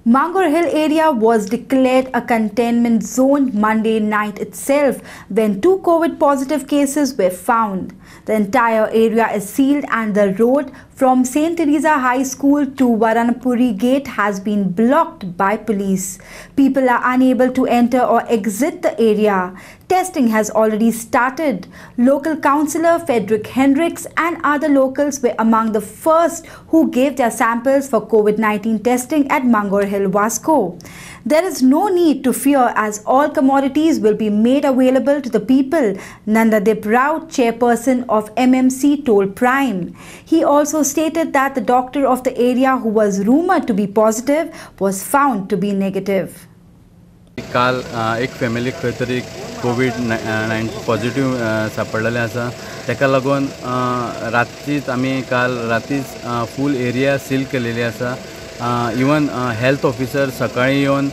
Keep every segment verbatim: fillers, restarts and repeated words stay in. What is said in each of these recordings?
Mangur Hill area was declared a containment zone Monday night itself when two COVID positive cases were found. The entire area is sealed and the road from Saint Teresa High School to Varanapuri Gate has been blocked by police. People are unable to enter or exit the area. Testing has already started. Local councillor Frederick Hendricks and other locals were among the first who gave their samples for COVID nineteen testing at Mangur Hill, Vasco. There is no need to fear as all commodities will be made available to the people, Nandadip Rao, chairperson of M M C, told Prime. He also stated that the doctor of the area who was rumored to be positive was found to be negative. काल एक फॅमिलीक खंय तरी Covid nineteen positive सापडलेले आसा तेका लागून रातचीच आमी काल रातीच फूल एरिया सील केलेली आसा. इवन हेल्थ ऑफिसर सकाळी येवन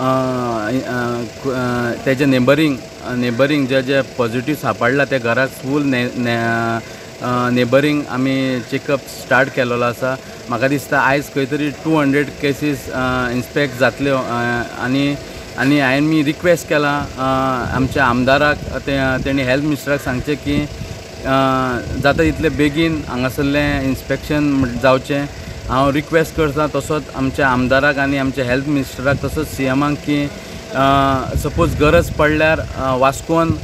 तेजे नेबरींग नेबरींग जे जे पॉझिटिव्ह सापडला त्या घराक फूल ने नेबरींग आमी चेकअप स्टार्ट केलेलो आसा. म्हाका दिसता आयज खंय तरी टू हंड्रेड केसीस इन्स्पेक्ट जातल्यो आनी आनी हांवें मी रिक्वेस्ट केला आमच्या आमदाराक तेणी हेल्थ मिनिस्टराक सांगचे की जाता तितले बेगीन हांगासरलें इन्स्पेक्शन जावचें. हांव रिक्वेस्ट करता तसोच आमच्या आमदाराक आनी आमच्या हेल्थ मिनिस्टराक तसोच सी एमाक की सपोज गरज पडल्यार वास्कोन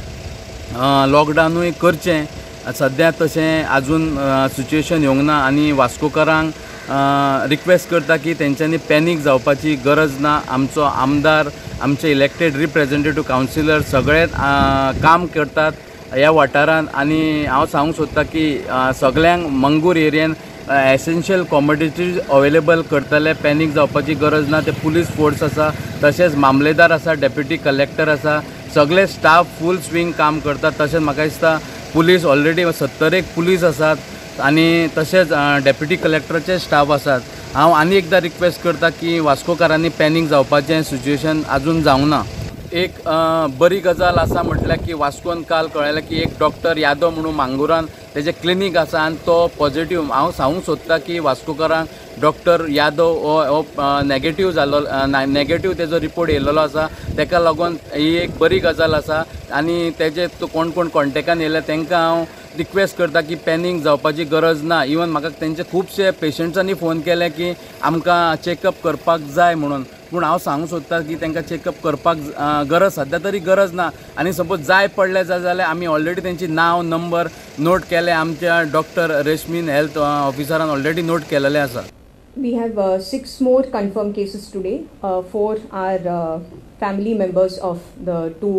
लॉकडावनूय करचें. सद्या तशें आजून सिच्युएशन येवंक ना आनी वास्कोकारांक रिक्वेस्ट करता की तेंच्यांनी पॅनीक जावपाची गरज ना. आमचो आमदार आमचे इलेक्टेड रिप्रेझेंटेटिव्ह कावन्सिलर सगळे काम करतात ह्या वाठारांत आनी हांव सांगूंक सोदता की सगळ्यांक मंगूर एरियेन एसेन्शियल कॉमोडिटीज अवेलेबल करतले. पॅनीक जावपाची गरज ना. ते पुलीस फोर्स आसा तशेंच मामलेदार आसा, डेप्युटी कलेक्टर आसा, सगळे स्टाफ फूल स्विंग काम करतात. तशेंच म्हाका दिसता पुलीस ऑलरेडी सत्तर एक पुलीस आसात आनी तशेंच डेप्युटी कलेक्टराचे स्टाफ आसात. हांव आनी एकदां रिक्वेस्ट करता की वास्कोकारांनी पॅनीक जावपाचें सिच्युएशन आजून जावंक ना. एक बरी गजाल आसा म्हटल्यार की वास्कोन काल कळयलें की एक डॉक्टर यादव म्हणून मांगुरान तेजें क्लिनीक आसा आनी तो पॉझिटिव्ह. हांव सांगूंक सोदता की वास्कोकारांक डॉक्टर यादव हो नेगेटीव जाल्लो नेगेटीव तेजो रिपोर्ट येयल्लो आसा. तेका लागून ही एक बरी गजाल आसा आनी तेजे कोण कोण कॉन्टेक्टान येयले तांकां हांव रिक्वेस्ट करता की पॅनीक जावपाची गरज ना. इवन म्हाका तेंचे खुबशे पेशंट्सांनी फोन केले की आमकां चॅकअप करपाक जाय म्हणून. पूण हांव सांगूंक सोदता की तांकां चॅकअप करपाक गरज सद्या तरी गरज ना आनी सपोज जाय पडले जाल्यार आमी ऑलरेडी तेंची नांव नंबर नोट केले. आमच्या डॉक्टर रेशमीन हेल्थ ऑफिसरान ऑलरेडी नोट केलेले आसा. We have uh, six more confirmed cases today. Uh, four are uh, family members of the two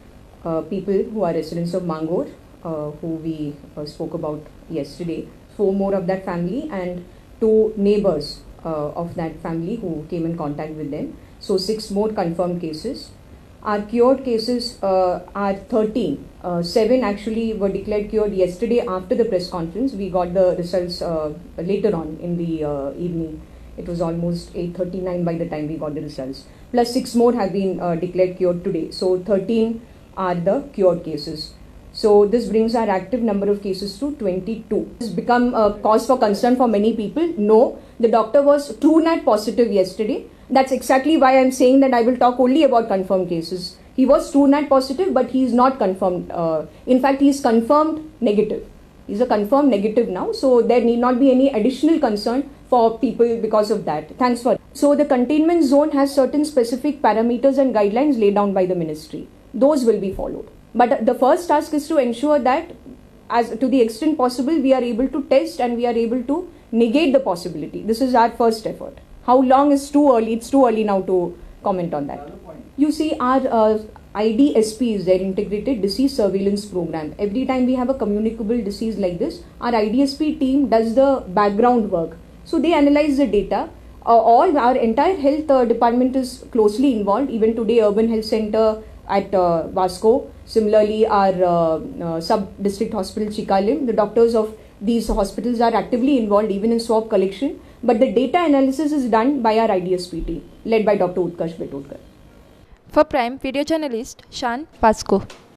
uh, people who are residents of Mangur, uh, who we uh, spoke about yesterday. Four more of that family and two neighbors uh, of that family who came in contact with them. So six more confirmed cases. Our cured cases uh, are thirteen. Uh, seven actually were declared cured yesterday after the press conference. We got the results uh, later on in the uh, evening. It was almost eight thirty-nine by the time we got the results. Plus six more have been uh, declared cured today. So thirteen are the cured cases. So this brings our active number of cases to twenty-two. It's become a cause for concern for many people. No, the doctor was TrueNat positive yesterday. That's exactly why I'm saying that I will talk only about confirmed cases. He was TrueNat positive, but he is not confirmed. Uh, in fact, he is confirmed negative. He's a confirmed negative now. So there need not be any additional concern for people because of that. Thanks for. So the containment zone has certain specific parameters and guidelines laid down by the ministry. Those will be followed. But the first task is to ensure that, as to the extent possible, we are able to test and we are able to negate the possibility. This is our first effort. How long is too early? It's too early now to comment on that. You see, our uh, I D S P is their integrated disease surveillance program. Every time we have a communicable disease like this, our I D S P team does the background work. So they analyze the data. Uh, all our entire health uh, department is closely involved. Even today, Urban Health Center at uh, Vasco. Similarly, our uh, uh, sub-district hospital Chikalim, the doctors of these hospitals are actively involved even in swab collection. But the data analysis is done by our I D S P team, led by Doctor Utkarsh Betotkar. For Prime Video Journalist, Shan Vasco.